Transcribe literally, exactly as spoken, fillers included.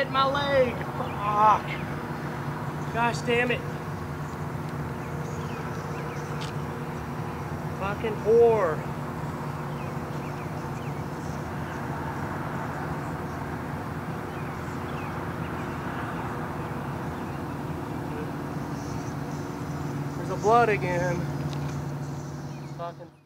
bit my leg. Fuck. Gosh damn it. Fucking whore. There's the blood again. Fucking